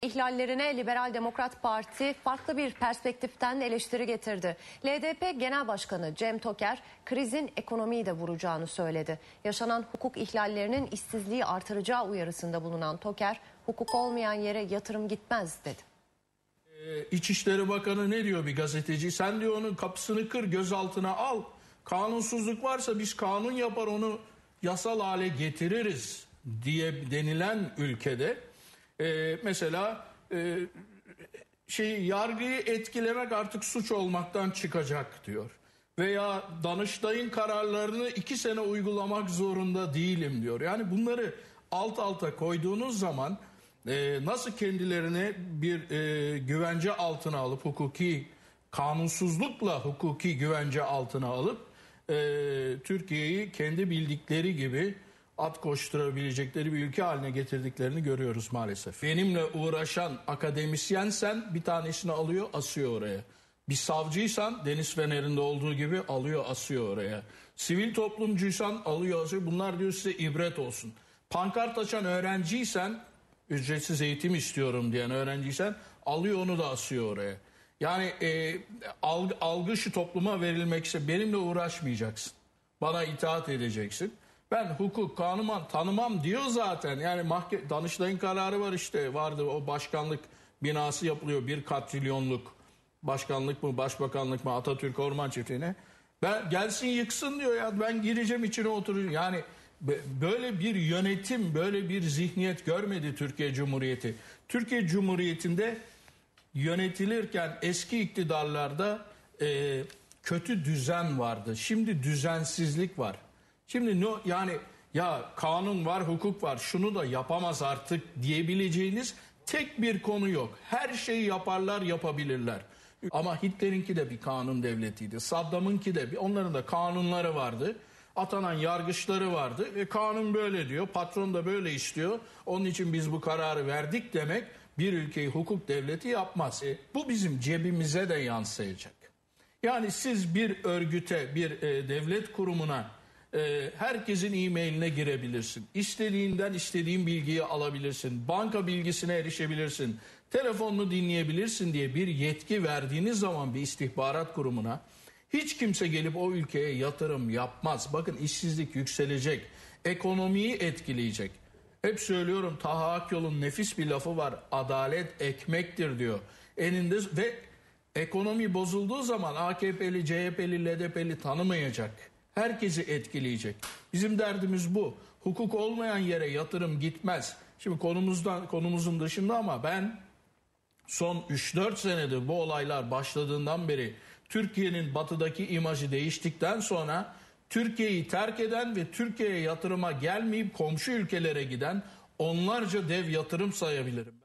İhlallerine Liberal Demokrat Parti farklı bir perspektiften eleştiri getirdi. LDP Genel Başkanı Cem Toker, krizin ekonomiyi de vuracağını söyledi. Yaşanan hukuk ihlallerinin işsizliği artıracağı uyarısında bulunan Toker, hukuk olmayan yere yatırım gitmez dedi. İçişleri Bakanı ne diyor bir gazeteci? Sen diyor onun kapısını kır, gözaltına al. Kanunsuzluk varsa biz kanun yapar onu yasal hale getiririz diye denilen ülkede mesela yargıyı etkilemek artık suç olmaktan çıkacak diyor. Veya Danıştay'ın kararlarını 2 sene uygulamak zorunda değilim diyor. Yani bunları alt alta koyduğunuz zaman nasıl kendilerine bir güvence altına alıp kanunsuzlukla hukuki güvence altına alıp Türkiye'yi kendi bildikleri gibi at koşturabilecekleri bir ülke haline getirdiklerini görüyoruz maalesef. Benimle uğraşan akademisyensen bir tanesini alıyor, asıyor oraya. Bir savcıysan Deniz Fener'inde olduğu gibi alıyor, asıyor oraya. Sivil toplumcuysan alıyor, asıyor. Bunlar diyor size ibret olsun. Pankart açan öğrenciysen, ücretsiz eğitim istiyorum diyen öğrenciysen alıyor onu da asıyor oraya. Yani algı şu topluma verilmekse benimle uğraşmayacaksın. Bana itaat edeceksin. Ben hukuk, kanun tanımam diyor zaten. Yani Danıştay'ın kararı var işte. Vardı o başkanlık binası yapılıyor. 1 katrilyonluk başkanlık mı başbakanlık mı Atatürk Orman Çiftliği'ne. Ben gelsin yıksın diyor ya. Ben gireceğim içine oturacağım. Yani böyle bir yönetim, böyle bir zihniyet görmedi Türkiye Cumhuriyeti. Türkiye Cumhuriyeti'nde yönetilirken eski iktidarlarda kötü düzen vardı. Şimdi düzensizlik var. Şimdi yani ya kanun var, hukuk var, şunu da yapamaz artık diyebileceğiniz tek bir konu yok. Her şeyi yaparlar, yapabilirler. Ama Hitler'inki de bir kanun devletiydi. Saddam'ınki de onların da kanunları vardı. Atanan yargıçları vardı ve kanun böyle diyor, patron da böyle istiyor. Onun için biz bu kararı verdik demek bir ülkeyi hukuk devleti yapmaz. Bu bizim cebimize de yansıyacak. Yani siz bir örgüte, bir devlet kurumuna herkesin e-mailine girebilirsin. İstediğinden istediğin bilgiyi alabilirsin. Banka bilgisine erişebilirsin. Telefonunu dinleyebilirsin diye bir yetki verdiğiniz zaman bir istihbarat kurumuna hiç kimse gelip o ülkeye yatırım yapmaz. Bakın işsizlik yükselecek. Ekonomiyi etkileyecek. Hep söylüyorum Taha Akyol'un nefis bir lafı var. Adalet ekmektir diyor. Eninde ve ekonomi bozulduğu zaman AKP'li, CHP'li, LDP'li tanımayacak. Herkesi etkileyecek. Bizim derdimiz bu. Hukuk olmayan yere yatırım gitmez. Şimdi konumuzun dışında ama ben son 3-4 senedir bu olaylar başladığından beri Türkiye'nin batıdaki imajı değiştikten sonra Türkiye'yi terk eden ve Türkiye'ye yatırıma gelmeyip komşu ülkelere giden onlarca dev yatırım sayabilirim.